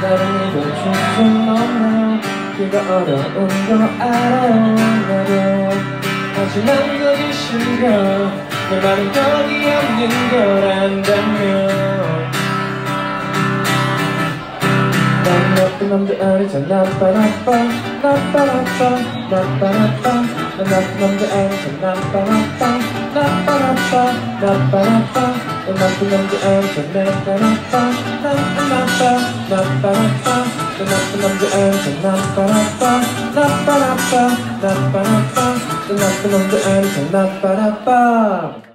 나를 믿어줄 순 없나요? 그가 어려운 거 알아요 나도. 하지만 그게 싫은 걸 내 말은 거기 없는 걸 안다면 난 나쁜 남자 아니잖아. 나빠나빠 나빠나빠 나빠나빠. 난 나쁜 남자 아니잖아. 나빠나빠 나빠나빠 나빠나빠. 난 나쁜 남자 아니잖아. 나빠나빠 나빠나빠 나빠나빠. 난 나쁜 남자 아니잖아. 나빠나빠 나빠나빠 나빠나빠. 난 나쁜 남자 아니잖아. 나빠나빠.